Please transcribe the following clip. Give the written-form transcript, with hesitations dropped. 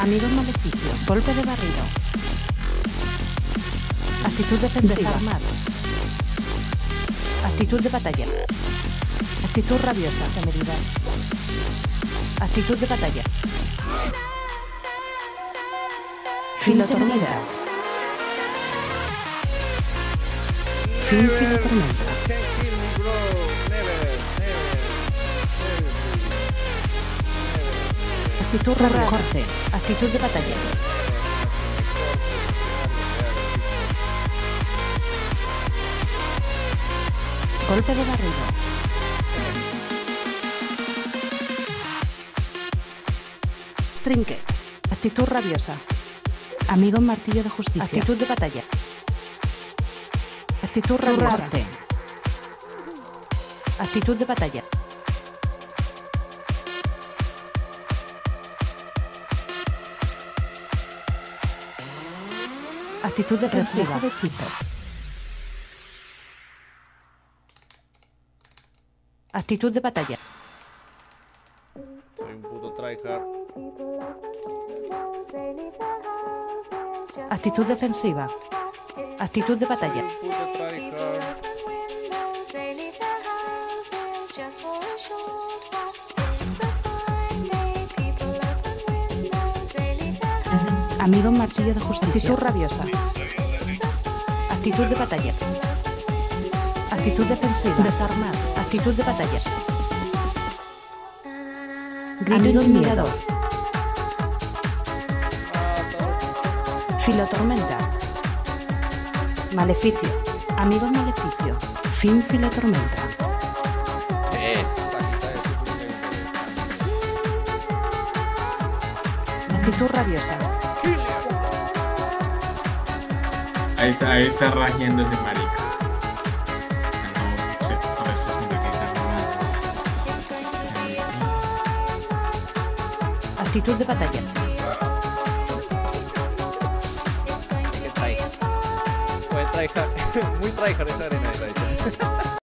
Amigos maleficio. Golpe de barrido. Actitud defensiva. Desarmar. Actitud de batalla. Actitud rabiosa. Temeridad. Actitud de batalla. Filotormenta. Fin filotormenta. Actitud corte. Actitud de batalla. Golpe de barrido. Trinque. Actitud rabiosa. Amigo martillo de justicia. Actitud de batalla. Actitud rabiosa. Actitud de batalla. Actitud defensiva. De hechizo. Actitud de batalla. Soy un puto tryhard. Actitud defensiva. Actitud de batalla. Puto tryhard. Amigo martillo de justicia. Actitud rabiosa. Actitud de batalla. Actitud defensiva. Desarmar. Actitud de batalla. Grito mirador. Filotormenta. Maleficio. Amigo maleficio. Fin filotormenta. Actitud rabiosa. Ahí está rajiendo ese marica. No sé, por eso es que Actitud de batalla. Muy tryhard esa arena de